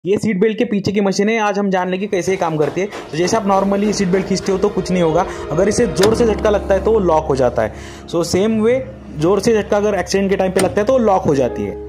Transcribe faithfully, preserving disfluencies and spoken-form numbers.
ये seat belt के पीछे की मशीन है, आज हम जान लेंगे कैसे ये काम करती है। तो जैसे आप नॉर्मली सीट बेल्ट खींचते हो तो कुछ नहीं होगा, अगर इसे जोर से झटका लगता है तो वो लॉक हो जाता है। सो सेम वे जोर से झटका अगर एक्सीडेंट के टाइम पे लगता है तो वो लॉक हो जाती है।